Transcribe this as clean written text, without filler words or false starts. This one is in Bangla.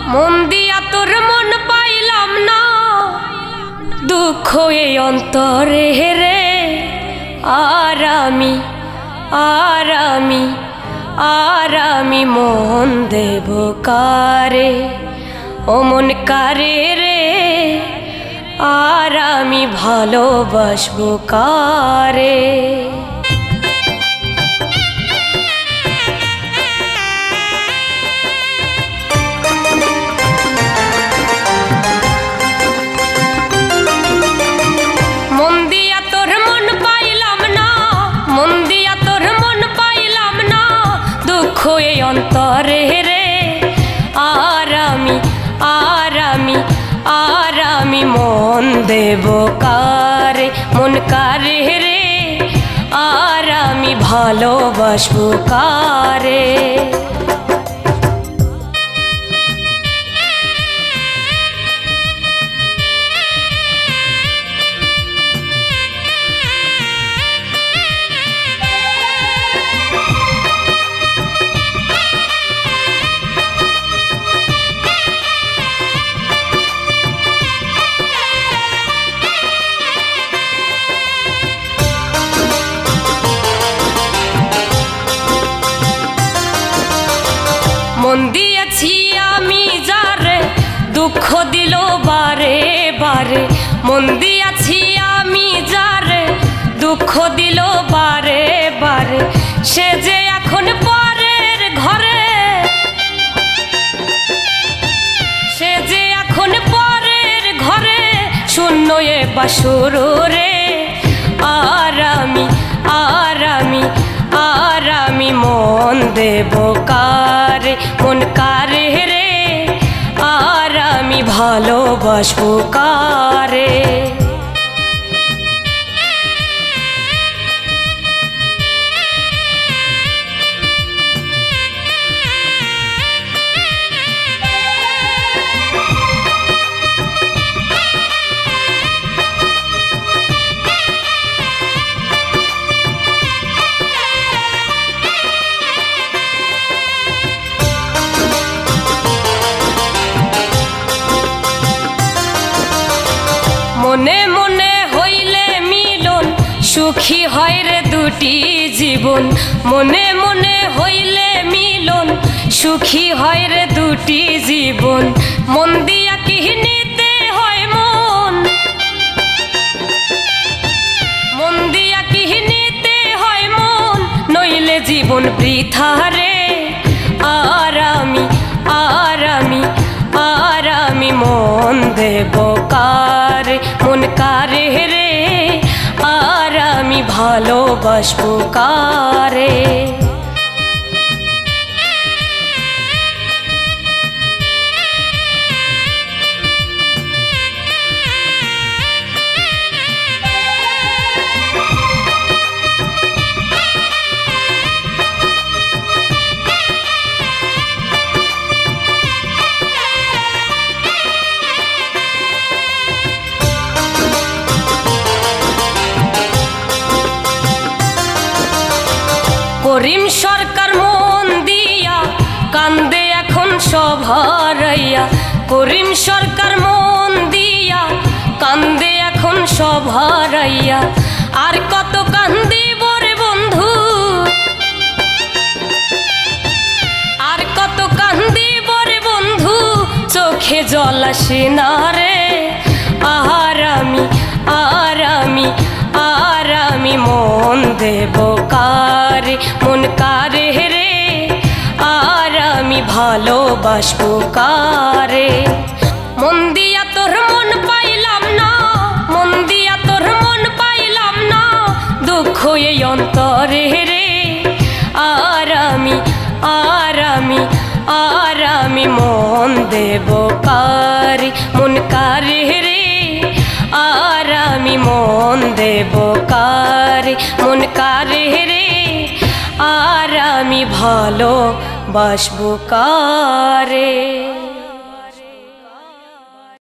মন দিয়া তোর মন পাইলাম না, দুঃখ এই অন্তরে রে। আর আমি মন দেব কারে, ও মন কারে রে। আর আমি ভালোবাসবো কারে। মন দিয়া তোর মন পাইলাম না, মন দিয়া তোর মন পাইলাম না, দুঃখ এই অন্তরে রে। আর আমি মন দেব কারে, মন কারে রে। আর আমি ভালোবাসবো কারে। মন দিয়েছি আমি যারে, দুঃখ দিল বারে বারে। মন দিয়েছি আমি যারে, দুঃখ দিল বারে বারে। সে যে এখন পরের ঘরে, সে যে এখন পরের ঘরে, শূন্য এ বাসর রে। আর আমি মন দেব কারে, মন কারে রে। আর আমি ভালোবাসবো কারে। মনে মনে হইলে মিলন, সুখী হয় রে দুটি জীবন। মনে মনে হইলে মিলন, সুখী হয় রে দুটি জীবন। মন দিয়া কি নিতে হয় মন, মন দিয়া কি নিতে হয় মন, নইলে জীবন বৃথা রে। আর আমি মন দেব কারে, মন কারে রে। আর আমি ভালোবাসবো কারে। করিম সরকার মন দিয়া কান্দে এখন সব হারাইয়া। করিম সরকার মন দিয়া কান্দে এখন সব হারাইয়া। আর কত কান্দিব রে বন্ধু, আর কত কান্দিব রে বন্ধু, চোখে জল আসে না রে। আর আমি মন দেব কারে, মন কারে রে। আর আমি ভালোবাসবো কারে। মন দিয়া তোর মন পাইলাম না, মন দিয়া তোর মন পাইলাম না, দুঃখ এই অন্তরে রে। আর আমি মন দেব কারে, মন কারে রে। আর আমি মন দেব কারে, মন কারে রে। আর আমি ভালোবাসবো কারে।